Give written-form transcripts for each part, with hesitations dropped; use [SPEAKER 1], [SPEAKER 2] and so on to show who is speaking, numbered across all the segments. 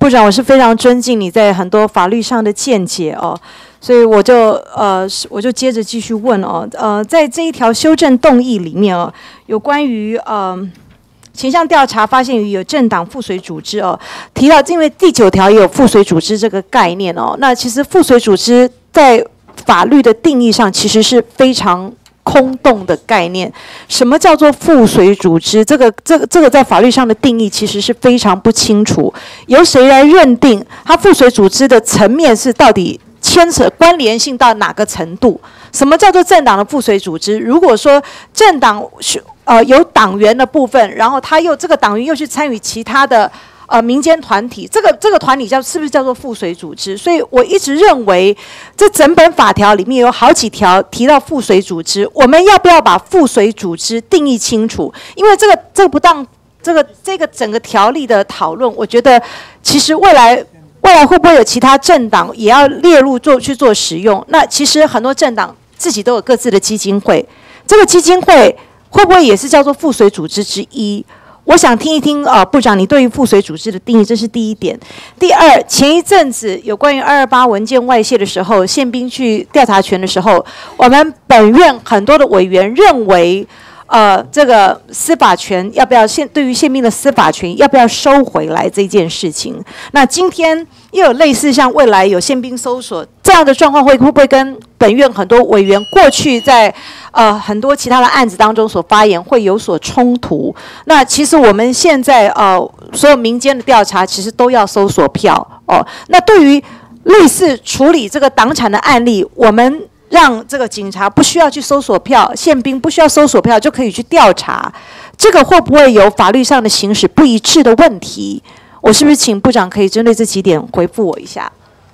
[SPEAKER 1] 部长，我是非常尊敬你在很多法律上的见解哦，所以我就接着继续问哦，在这一条修正动议里面哦，有关于前项调查发现于有政党附随组织哦，提到因为第9条也有附随组织这个概念哦，那其实附随组织在法律的定义上其实是非常空洞的概念。什么叫做附随组织？这个在法律上的定义其实是非常不清楚。由谁来认定它附随组织的层面是到底牵扯关联性到哪个程度？什么叫做政党的附随组织？如果说政党有党员的部分，然后这个党员又去参与其他的民间团体，这个团体是不是叫做附随组织？所以我一直认为，这整本法条里面有好几条提到附随组织，我们要不要把附随组织定义清楚？因为这个整个条例的讨论，我觉得其实未来会不会有其他政党也要列入去做使用？那其实很多政党自己都有各自的基金会，这个基金会会不会也是叫做附随组织之一？我想听一听部长你对于附随组织的定义，这是第一点。第二，前一阵子有关于228文件外泄的时候，宪兵去调查权的时候，我们本院很多的委员认为，这个司法权要不要对于宪兵的司法权要不要收回来这件事情？那今天又有类似像未来有宪兵搜索这样的状况，会不会跟本院很多委员过去在很多其他的案子当中所发言会有所冲突？那其实我们现在所有民间的调查其实都要搜索票哦。那对于类似处理这个党产的案例，我们让这个警察不需要去搜索票，宪兵不需要搜索票就可以去调查，这个会不会有法律上的行使不一致的问题？我是不是请部长可以针对这几点回复我一下？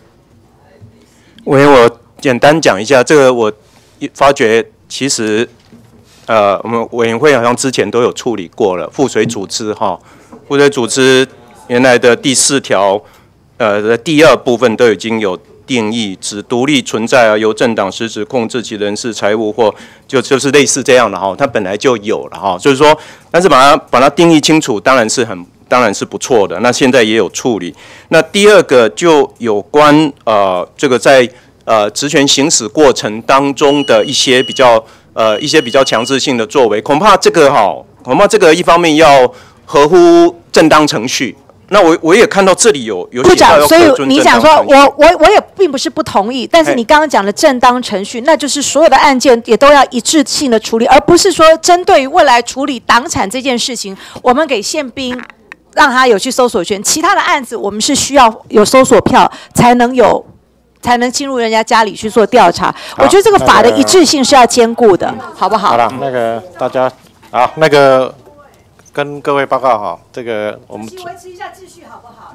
[SPEAKER 2] 我简单讲一下，这个我发觉其实我们委员会好像之前都有处理过了附随组织哈，附随组织原来的第4条的第2部分都已经有定义，指独立存在由政党实质控制其人事财物或就是类似这样的哈，它本来就有了哈，所以说，但是把它定义清楚，当然是不错的。那现在也有处理。那第二个就有关这个在职权行使过程当中的一些比较强制性的作为，恐怕这个一方面要合乎正当程序。那我也看到这里有
[SPEAKER 1] 部长，所以你讲说我也并不是不同意，但是你刚刚讲的正当程序，那就是所有的案件也都要一致性的处理，而不是说针对于未来处理党产这件事情，我们给宪兵让他有去搜索权，其他的案子我们是需要有搜索票才能进入人家家里去做调查。我觉得这个法的一致性是要兼顾的，好不好？
[SPEAKER 3] 好了，那个大家好，那个跟各位报告好，这个我们维持一下秩序好不好？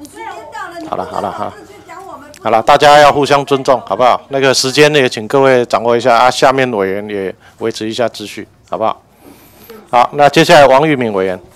[SPEAKER 3] 好了，大家要互相尊重，好不好？那个时间也请各位掌握一下啊，下面委员也维持一下秩序，好不好？好，那接下来王玉敏委员。